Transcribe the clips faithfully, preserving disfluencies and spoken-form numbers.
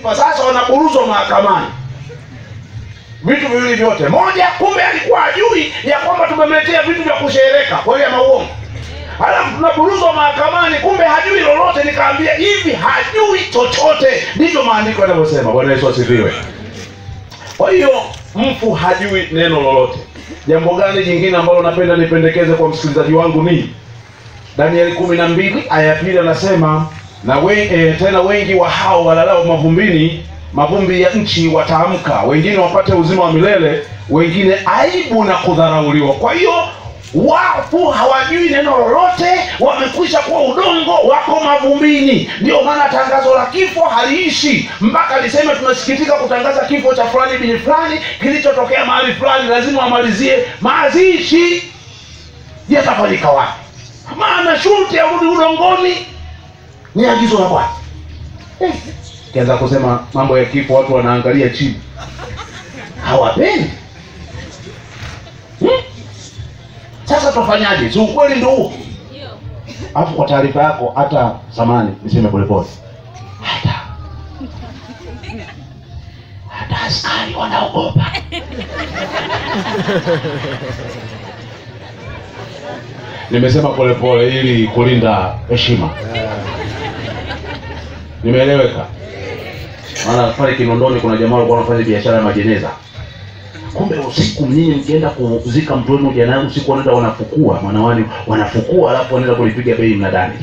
wamekufa sasa wanaburuzwa mahakamani. Vitu viwili vyote. Moja, kumbe alikuwa hajui ya kwamba tumemletea vitu vya kushereka, kweli ama uongo? Halafu tunaburuzwa mahakamani, kumbe hajui lolote. Nikaambia hivi, hajui chochote. Ndivyo maandiko yanavyosema. Bwana Yesu asifiwe. Kwa hiyo mfu hajui neno lolote. Jambo gani jingine ambalo napenda nipendekeze kwa msikilizaji wangu ni Danieli kumi na mbili aya ya pili anasema, na we, e, tena wengi wa hao walalao mavumbini, mavumbi ya nchi wataamka, wengine wapate uzima wa milele, wengine aibu na kudharauliwa. Kwa hiyo wafu hawajui neno lolote, wamekwisha kuwa udongo, wako mavumbini. Ndio maana tangazo la kifo haliishi mpaka liseme tunasikitika kutangaza kifo cha fulani bin fulani kilichotokea mahali fulani. Lazima wamalizie mazishi yatafanyika wapi, maana shuti ya rudi udongoni ni agizo la Bwana. Eh, kianza kusema mambo ya kifo watu wanaangalia chini, hawapendi. Hmm? Sasa tufanyaje? Si ukweli ndio huo? Ndio. Alafu kwa taarifa yako, hata samani niseme polepole, hata hata askari wanaogopa. Nimesema polepole ili kulinda heshima. Nimeeleweka? Maana pale Kinondoni kuna jamaa walikuwa wanafanya biashara ya majeneza. Kumbe usiku mnyinyi mkienda kuzika mtu wenu jana usiku wanaenda wanafukua, manawani wanafukua alafu wanaenda kulipiga bei mnadani.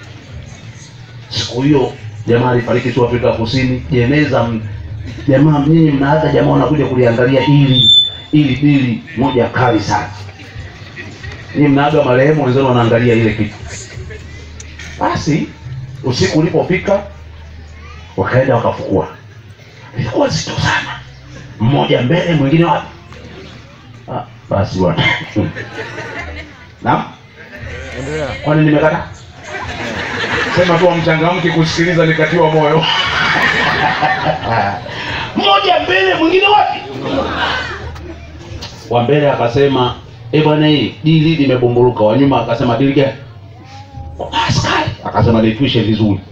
Siku hiyo jamaa alifariki tu Afrika Kusini, jeneza jamaa mnyinyi mnaaga jamaa wanakuja kuliangalia ili ili dili moja kali sana. Ni mnaaga marehemu wenzao wanaangalia ile kitu. Basi usiku ulipofika wakaenda wakafukua. Ilikuwa zito sana. Mmoja mbele mwingine wapi? Ah, basi bwana. Naam? Endelea. Kwani nimekata? Sema tu mchangamke kusikiliza nikatiwa moyo. Mmoja mbele mwingine wapi? Wa mbele akasema, "Eh bwana, hii dili limebomburuka." Wa nyuma akasema, "Dili gani?" "Askari." Akasema, "Litwishe vizuri."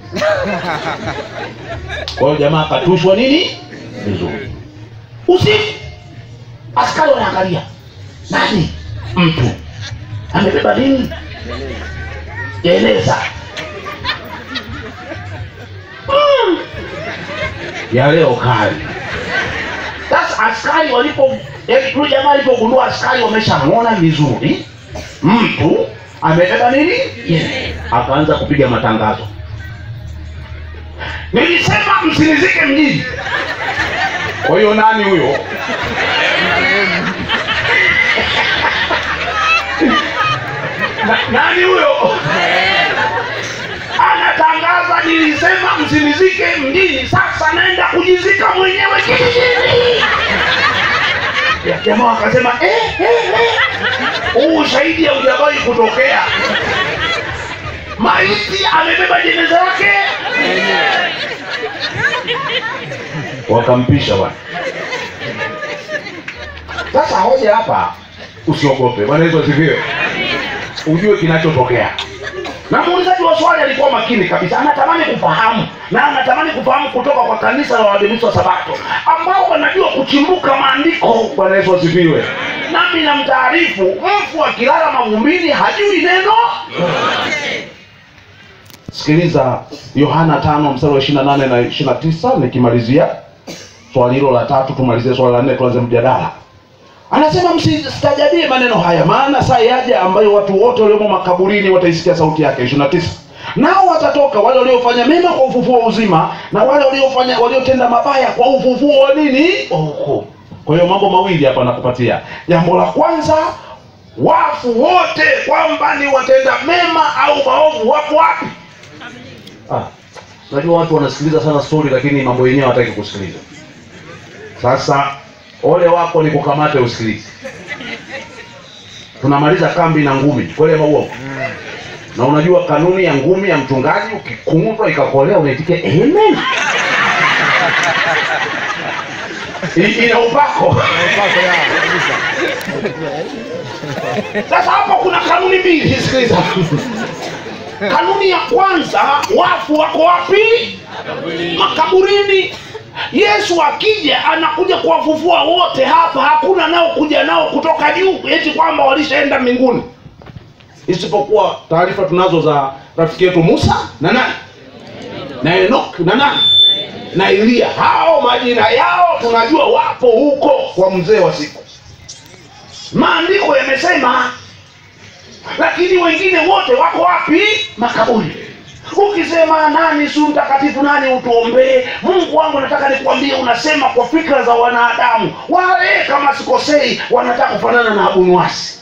Kwa hiyo jamaa akatushwa nini? Vizuri. Usiku askari wanaangalia, nani? Mtu amebeba nini? Jeneza. Mm. Ya leo kali. Sasa askari walipo, yule jamaa alipogundua askari wameshamuona vizuri, mtu amebeba nini? Jeneza. Akaanza kupiga matangazo. Nilisema msinizike mjini. Kwa hiyo nani huyo? Na, nani huyo? Anatangaza, nilisema msinizike mjini, sasa naenda kujizika mwenyewe kijijini. Ya jamaa akasema, eh eh eh. Huu shahidi haujawahi kutokea. Maiti amebeba jeneza lake. Wakampisha bwana. Sasa hoja hapa, usiogope. Bwana Yesu asifiwe. Ujue kinachotokea. Na muulizaji wa swali alikuwa makini kabisa. Anatamani kufahamu. Na anatamani kufahamu kutoka kwa kanisa la Waadventista wa Sabato, ambao wanajua kuchimbuka maandiko. Bwana Yesu asifiwe. Nami namtaarifu, mfu akilala mavumbini hajui neno. Sikiliza Yohana tano mstari wa ishirini na nane na ishirini na tisa nikimalizia swali hilo la tatu, tumalizie swali la nne tuanze mjadala. Anasema, msistajabie maneno haya, maana saa yaja ambayo watu wote walio makaburini wataisikia sauti yake. ishirini na tisa Nao watatoka wale waliofanya mema kwa ufufuo wa uzima, na wale waliofanya waliotenda mabaya kwa ufufuo wa nini? Hukumu. Kwa hiyo mambo mawili hapa nakupatia. Jambo la kwanza, wafu wote kwamba ni watenda mema au maovu wapo wapi? Ah, najua watu wanasikiliza sana story lakini mambo yenyewe hawataki kusikiliza. Sasa ole wako ni kukamate usikilize. Tunamaliza kambi na ngumi, kweli ama uongo? Na unajua kanuni ya ngumi ya mchungaji, ukikung'utwa ikakolea unaitikia amen. Ina upako. Upako ya kabisa. Sasa hapo kuna kanuni mbili, sikiliza. Kanuni ya kwanza, wafu wako wapi? Makaburini. Yesu akija anakuja kuwafufua wote hapa, hakuna nao kuja nao kutoka juu eti kwamba walishaenda mbinguni, isipokuwa taarifa tunazo za rafiki yetu Musa na nani na Enoch na nani na Elia. Hao majina yao tunajua wapo huko kwa mzee wa siku, maandiko yamesema. Lakini wengine wote wako wapi? Makaburi. Ukisema nani si mtakatifu, nani utuombee? Mungu wangu, nataka nikwambie, unasema kwa fikra za wanadamu. Wale kama sikosei wanataka kufanana na Abu Nuwasi,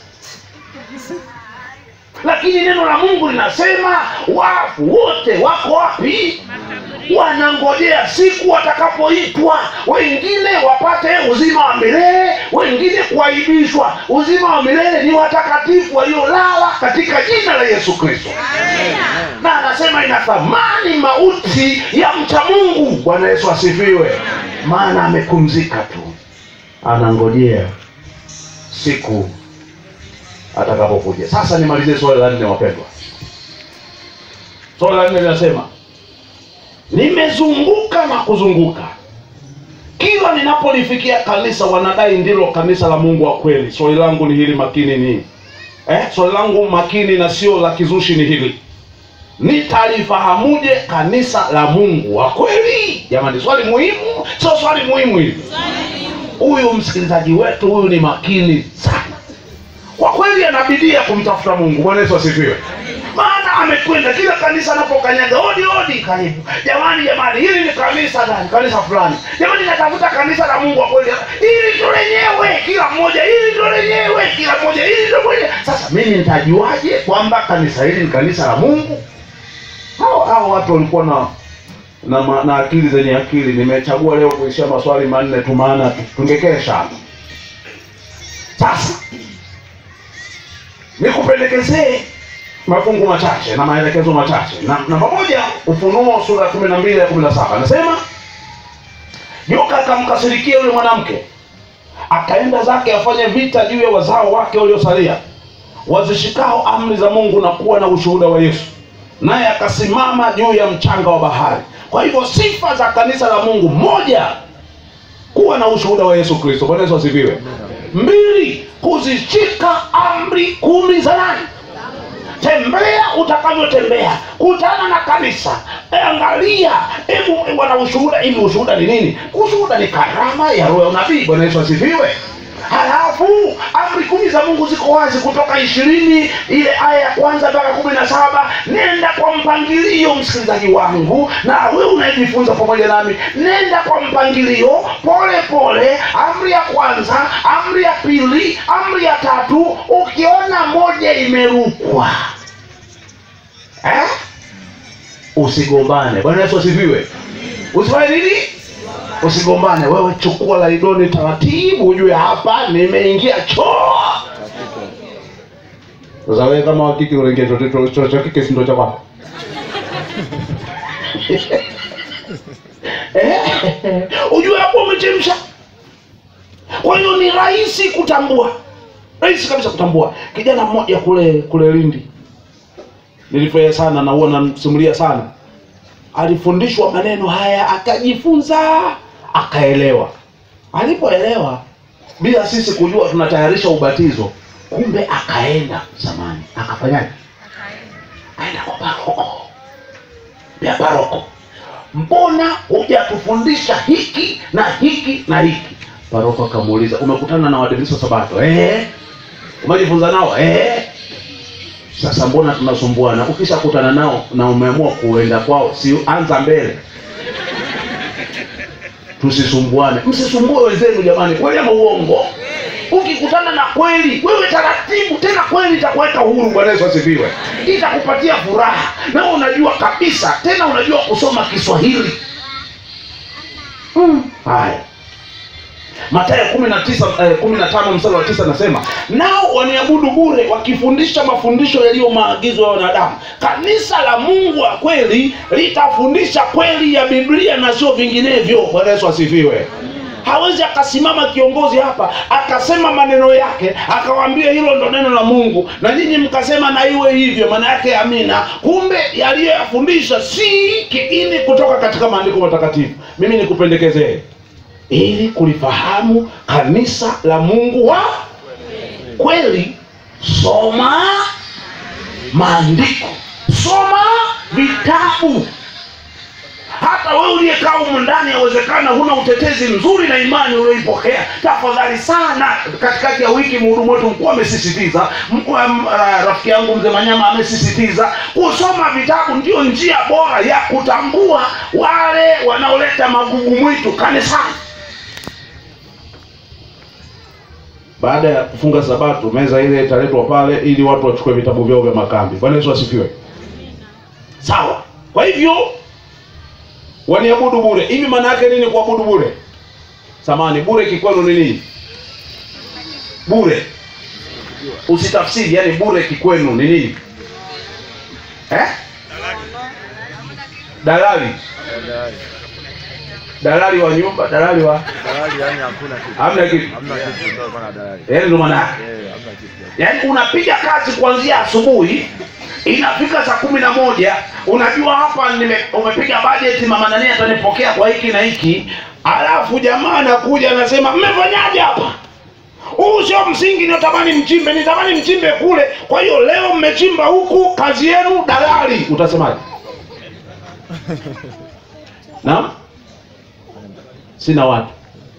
lakini neno la Mungu linasema wafu wote wako wapi? Wanangojea siku watakapoitwa, wengine wapate uzima wa milele, wengine kuaibishwa. Uzima wa milele ni watakatifu waliolala katika jina la Yesu Kristo. Na anasema ina thamani mauti ya mcha Mungu. Bwana Yesu asifiwe. Maana amepumzika tu, anangojea siku atakapokuja. Sasa nimalizie swali la nne, wapendwa. Swali la nne linasema, nimezunguka na kuzunguka, kila ninapolifikia kanisa wanadai ndilo kanisa la Mungu wa kweli. Swali langu ni hili, makini ni eh, swali langu makini na sio la kizushi ni hili: nitalifahamuje kanisa la Mungu wa kweli? Jamani, swali muhimu, sio swali muhimu hili. Huyu msikilizaji wetu huyu ni makini sana kwa kweli, anabidia kumtafuta Mungu. Bwana Yesu asifiwe. Maana amekwenda kila kanisa anapokanyaga, odi odi, karibu. Jamani, jamani, hili ni kanisa gani? Kanisa fulani. Jamani, natafuta kanisa la Mungu wa kweli. Hili ndo lenyewe, kila mmoja, hili ndo lenyewe, kila mmoja, hili ndo mwenyewe. Sasa mimi nitajuaje kwamba kanisa hili ni kanisa la Mungu? Hao hao watu walikuwa na na, na akili zenye akili. Nimechagua leo kuishia maswali manne tu, maana tungekesha. Sasa nikupendekezee mafungu machache na maelekezo machache. Na namba moja, Ufunuo sura kumi na mbili ya kumi na saba. Anasema, nyoka akamkasirikia yule mwanamke, akaenda zake afanye vita juu ya wazao wake waliosalia, wazishikao amri za Mungu na kuwa na ushuhuda wa Yesu. Naye akasimama juu ya mchanga wa bahari. Kwa hivyo sifa za kanisa la Mungu: moja, kuwa na ushuhuda wa Yesu Kristo. Bwana Yesu asifiwe. Mbili, kuzishika amri kumi za nani? Tembea utakavyotembea, kutana na kanisa, angalia, hebu wana ushuhuda. Hivi ushuhuda ni nini? Ushuhuda ni karama ya roho ya unabii. Bwana Yesu asifiwe. Halafu amri kumi za Mungu ziko wazi, kutoka ishirini ile aya ya kwanza mpaka kumi na saba. Nenda kwa mpangilio, msikilizaji wangu, na wewe unajifunza pamoja nami. Nenda kwa mpangilio, pole pole. Amri ya kwanza, amri ya pili, amri ya tatu. Ukiona moja imerukwa, eh, usigombane. Bwana Yesu asifiwe. Usifanye nini? Usigombane. Wewe chukua laidoni taratibu, ujue hapa nimeingia choo. Sasa wewe kama wakiki unaingia choo, choo cha kike si ndio cha kwako? Eh, ujue hapo umechemsha. Kwa hiyo ni rahisi kutambua, rahisi kabisa kutambua. Kijana mmoja kule kule Lindi, nilifurahia sana na huwa namsimulia sana. Alifundishwa maneno haya, akajifunza, akaelewa. Alipoelewa, bila sisi kujua tunatayarisha ubatizo, kumbe akaenda zamani, akafanyaje? Akaenda kwa paroko. Pia paroko, mbona hujatufundisha hiki na hiki na hiki? Paroko akamuuliza, umekutana na Waadventista Sabato? Eh. Umejifunza nao? Eh. Sasa mbona tunasumbuana? Ukisha kutana nao na umeamua kuenda kwao, si anza mbele. Tusisumbuane. Msisumbue wenzenu jamani. Kweli ama uongo? Ukikutana na kweli, wewe taratibu, tena kweli itakuweka huru. Bwana Yesu asifiwe. Itakupatia furaha. Na unajua kabisa, tena unajua kusoma Kiswahili. Hmm. Haya. Mathayo kumi na tisa, eh, kumi na tano mstari wa tisa nasema, nao waniabudu bure wakifundisha mafundisho yaliyo maagizo ya wanadamu. Kanisa la Mungu wa kweli litafundisha kweli ya Biblia na sio vinginevyo. Bwana Yesu asifiwe. Hawezi akasimama kiongozi hapa akasema maneno yake akawaambia hilo ndo neno la Mungu na nyinyi mkasema na iwe hivyo, maana yake amina. Kumbe yaliyoyafundisha si kiini kutoka katika maandiko matakatifu. Mimi nikupendekezee, ili kulifahamu kanisa la Mungu wa kweli, soma maandiko, soma vitabu. Hata wewe uliyekaa huko ndani, yawezekana huna utetezi mzuri na imani uliyoipokea. Tafadhali sana, katikati ya wiki mhudumu wetu mkuu amesisitiza, mkuu uh, rafiki yangu mzee Manyama amesisitiza, kusoma vitabu ndio njia bora ya kutambua wale wanaoleta magugu mwitu kanisani. Baada ya kufunga Sabato, meza ile italetwa pale ili watu wachukue vitabu vyao vya makambi. Bwana Yesu asifiwe. Sawa. Kwa hivyo waniabudu bure. Hivi maana yake nini kuabudu bure? Samani, bure kikwenu ni nini? Bure. Usitafsiri, yani bure kikwenu ni nini? Eh? Dalali. Dalali wa nyumba, dalali wa dalali, yani hakuna kitu. Hamna kitu. Hamna kitu ndio maana dalali. Yaani ndio maana. Eh, hamna kitu. Yaani unapiga kazi kuanzia asubuhi, inafika saa kumi na moja, unajua hapa nime umepiga budget, mama nani atanipokea kwa hiki na hiki, alafu jamaa anakuja anasema mmefanyaje hapa? Huu sio msingi natamani mchimbe, nitamani mchimbe kule. Kwa hiyo leo mmechimba huku, kazi yenu dalali. Utasemaje? Naam? Sina watu.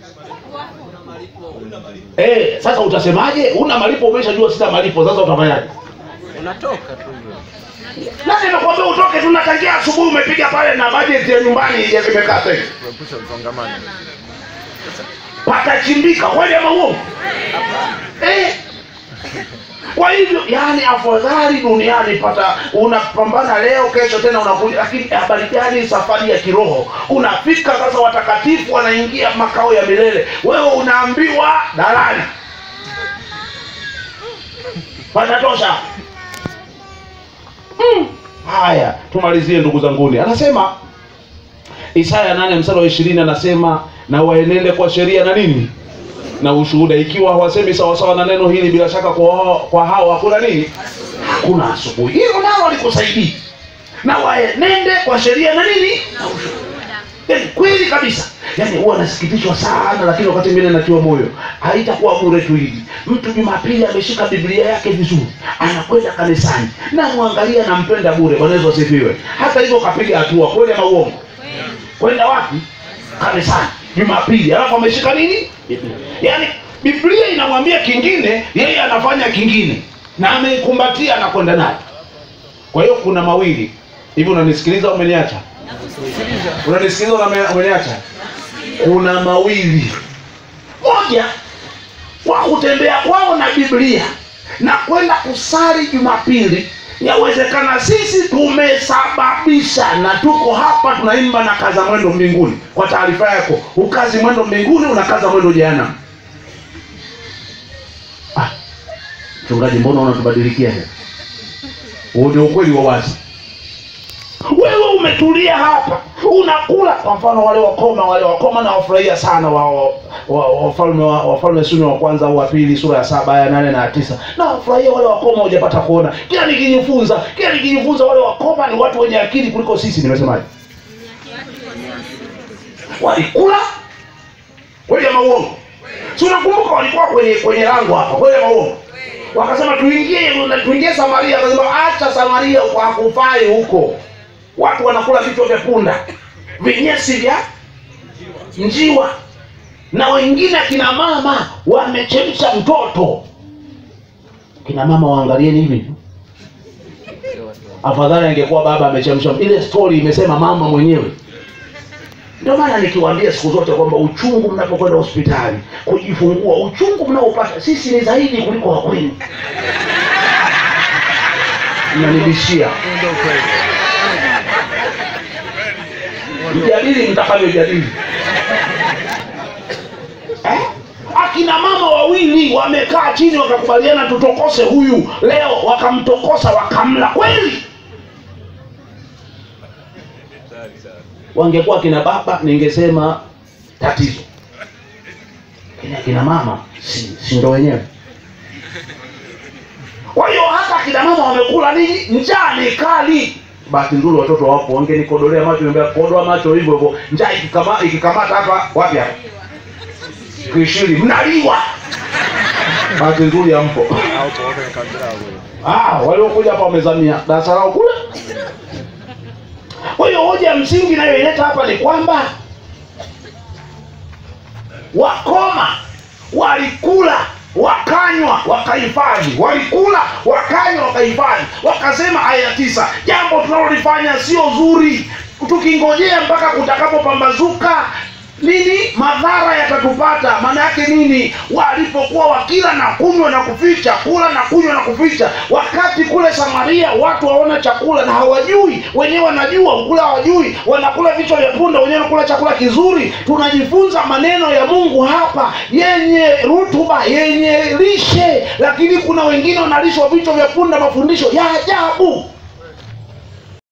Eh, sasa utasemaje? Una malipo, umeshajua sita malipo, sasa utafanyaje? Unatoka tu. Nani anakuambia utoke? Tunatangia asubuhi umepiga pale na budget ya nyumbani imekaa tena. Kuepusha msongamano. Patachimbika kweli ama uongo? Eh. Kwa hivyo yani afadhali duniani pata unapambana leo, kesho tena unakuja, lakini habari gani safari ya kiroho? Unafika sasa, watakatifu wanaingia makao ya milele, wewe unaambiwa dalali. Panatosha. Mm. Haya, tumalizie ndugu zanguni. Anasema Isaya nane mstari wa ishirini, anasema na waenende kwa sheria na nini? Na ushuhuda. Ikiwa hawasemi sawa sawa na neno hili, bila shaka kwa kwa hao hakuna nini? Hakuna asubuhi. Hilo nalo likusaidii. Na waenende kwa sheria na nini? Na ushuhuda. Yaani kweli kabisa. Yaani huwa nasikitishwa sana, lakini wakati mwingine natiwa moyo. Haitakuwa bure tu hili. Mtu Jumapili ameshika Biblia yake vizuri, anakwenda kanisani, na muangalia na mpenda bure. Bwana Yesu asifiwe. Hata hivyo kapiga hatua, kweli ama uongo? Kwenda wapi? Kanisani Jumapili, alafu ameshika nini? Biblia. Yaani Biblia inamwambia kingine, yeye anafanya kingine, na ameikumbatia na kwenda nayo. Kwa hiyo kuna mawili. Hivi unanisikiliza au umeniacha? Nakusikiliza. Unanisikiliza au umeniacha? Kuna mawili. Moja, kwa kutembea kwao na Biblia na kwenda kusali Jumapili, yawezekana sisi tumesababisha na tuko hapa tunaimba na kaza mwendo mbinguni. Kwa taarifa yako, ukazi mwendo mbinguni, unakaza mwendo jehanamu. Ah, mchungaji, mbona unatubadilikia hivi? Huo ndio ukweli wa wazi. Wewe umetulia hapa, unakula. Kwa mfano wale wakoma, wale wakoma na wafurahia sana wa wafalme wa wafalme Suni wa kwanza au wa pili, sura ya saba ya nane na ya tisa. Na wafurahia wale wakoma, hujapata kuona. Kila nikijifunza, kila nikijifunza wale wakoma ni watu wenye akili kuliko sisi. Nimesemaje? Walikula. Kweli ama uongo? Si unakumbuka walikuwa kwenye kwenye lango hapa, kweli ama uongo? Wakasema tuingie, tuingie Samaria. Akasema acha Samaria, kwa hakufai huko. Watu wanakula vichwa vya punda, vinyesi vya njiwa, na wengine kina mama wamechemsha mtoto. Kina mama waangalieni hivi. Afadhali angekuwa baba amechemsha. Ile story imesema mama mwenyewe. Ndio maana nikiwaambia siku zote kwamba uchungu mnapokwenda hospitali kujifungua, uchungu mnaopata sisi ni zaidi kuliko wa kwenu. Mnanibishia. Ndio kweli. Mjadili mtakavyojadili. Eh? Akina mama wawili wamekaa chini wakakubaliana tutokose huyu leo, wakamtokosa wakamla. Kweli? Wangekuwa kina baba ningesema tatizo. kina kina mama si, si ndo wenyewe. Kwa hiyo hata kina mama wamekula nini? Njaa ni kali. Bahati nzuri watoto wapo, wangenikodolea macho, niambia kodoa macho hivyo hivyo. Njaa ikikama ikikamata hapa wapi hapa? Kishiri mnaliwa. Bahati nzuri hampo. Au kwa kabila wao. Ah, waliokuja hapa wamezamia darasa lao kule. Kwa hiyo hoja ya msingi nayoileta hapa ni kwamba wakoma walikula wakanywa wakahifadhi, walikula wakanywa wakahifadhi. Wakasema aya tisa, jambo tunalolifanya sio zuri, tukingojea mpaka kutakapopambazuka nini madhara yatatupata. Maana yake nini? Walipokuwa wakila na kunywa na kuficha, kula na kunywa na kuficha, wakati kule Samaria watu waona chakula na hawajui, wenyewe wanajua kula hawajui, wanakula vichwa vya punda, wenyewe wanakula chakula kizuri. Tunajifunza maneno ya Mungu hapa yenye rutuba, yenye lishe, lakini kuna wengine wanalishwa vichwa vya punda, mafundisho ya ajabu.